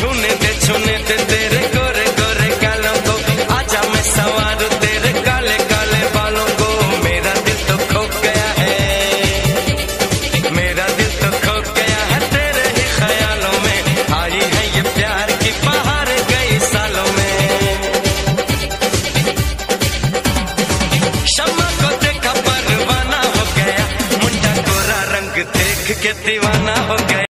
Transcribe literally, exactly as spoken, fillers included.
छूने दे छूने दे तेरे गोरे गोरे गालों को, आजा मैं सवारूं तेरे काले काले बालों को। मेरा दिल तो खो गया है, मेरा दिल तो खो गया है तेरे ही ख्यालों में। आई है ये प्यार की बहार कई सालों में। शम्मा को देखा परवाना हो गया, मुंडा गोरा रंग देख के दीवाना हो गया।